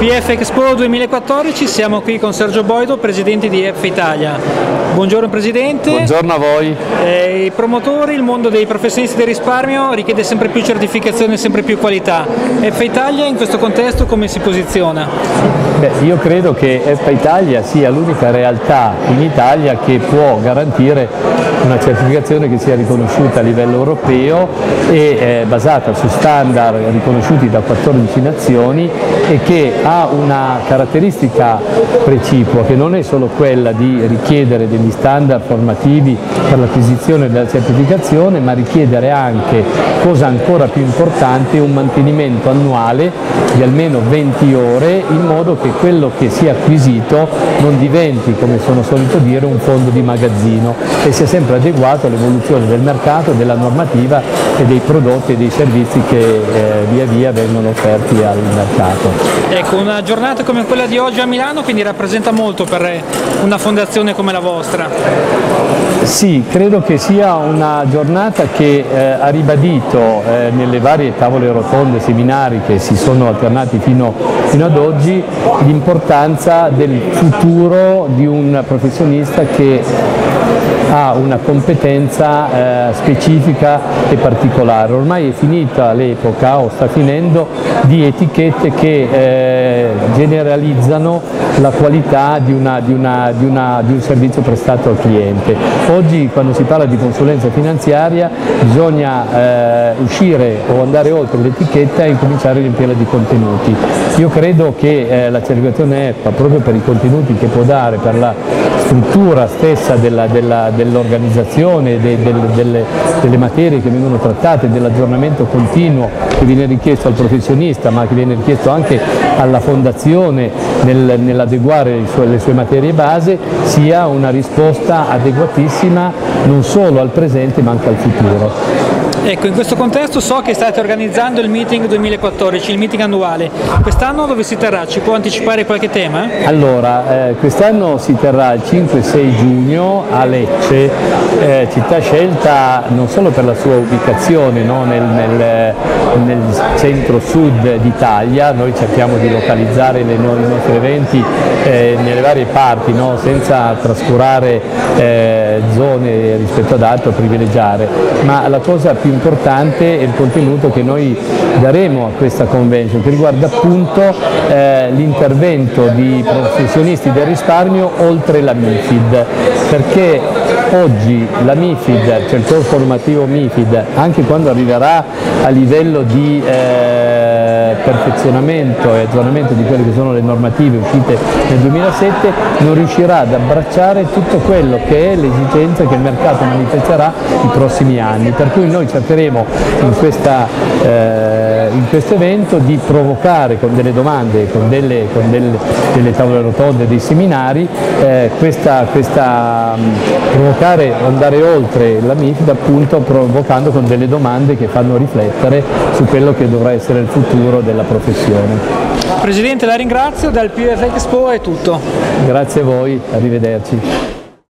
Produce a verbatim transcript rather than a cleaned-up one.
P F Expo duemilaquattordici, siamo qui con Sergio Boido, presidente di E F Italia. Buongiorno Presidente. Buongiorno a voi. Eh, I promotori, il mondo dei professionisti del risparmio richiede sempre più certificazione e sempre più qualità. E F Italia in questo contesto come si posiziona? Beh, io credo che E F Italia sia l'unica realtà in Italia che può garantire una certificazione che sia riconosciuta a livello europeo e eh, basata su standard riconosciuti da quattordici nazioni e che ha una caratteristica precipua che non è solo quella di richiedere degli standard formativi per l'acquisizione della certificazione, ma richiedere anche, cosa ancora più importante, un mantenimento annuale di almeno venti ore in modo che quello che sia acquisito non diventi, come sono solito dire, un fondo di magazzino e sia sempre adeguato all'evoluzione del mercato, della normativa e dei prodotti e dei servizi che eh, via via vengono offerti al mercato. Ecco, una giornata come quella di oggi a Milano quindi rappresenta molto per una fondazione come la vostra. Sì, credo che sia una giornata che eh, ha ribadito eh, nelle varie tavole rotonde, seminari che si sono alternati fino, fino ad oggi, l'importanza del futuro di un professionista che ha una competenza eh, specifica e particolare. Ormai è finita l'epoca, o sta finendo, di etichette che eh, generalizzano la qualità di, una, di, una, di, una, di un servizio prestato al cliente. Oggi quando si parla di consulenza finanziaria bisogna eh, uscire o andare oltre l'etichetta e incominciare a riempirla di contenuti. Io credo che eh, la certificazione E F A, proprio per i contenuti che può dare, per la struttura stessa della, della, dell'organizzazione, de, de, delle, delle materie che vengono trattate, dell'aggiornamento continuo che viene richiesto al professionista ma che viene richiesto anche alla fondazione nel, nell'adeguare le sue, le sue materie base, sia una risposta adeguatissima non solo al presente ma anche al futuro. Ecco, in questo contesto so che state organizzando il meeting duemilaquattordici, il meeting annuale. Quest'anno dove si terrà? Ci può anticipare qualche tema? Allora, eh, quest'anno si terrà il cinque e sei giugno a Lecce, eh, città scelta non solo per la sua ubicazione, no, nel, nel, nel centro-sud d'Italia. Noi cerchiamo di localizzare le, i nostri eventi eh, nelle varie parti, no, senza trascurare eh, zone rispetto ad altre o privilegiare, ma la cosa più importante è il contenuto che noi daremo a questa convention, che riguarda appunto eh, l'intervento di professionisti del risparmio oltre la MiFID, perché oggi la MiFID, cioè il corso formativo MiFID, anche quando arriverà a livello di eh, perfezionamento e aggiornamento di quelle che sono le normative uscite nel duemilasette, non riuscirà ad abbracciare tutto quello che è l'esigenza che il mercato manifesterà i prossimi anni, per cui noi cercheremo in, questa, eh, in questo evento di provocare con delle domande, con delle, con delle, delle tavole rotonde, dei seminari, eh, questa, questa mh, provocare, andare oltre la MiFID, appunto provocando con delle domande che fanno riflettere su quello che dovrà essere il futuro della professione. Presidente, la ringrazio, dal P F Expo è tutto. Grazie a voi, arrivederci.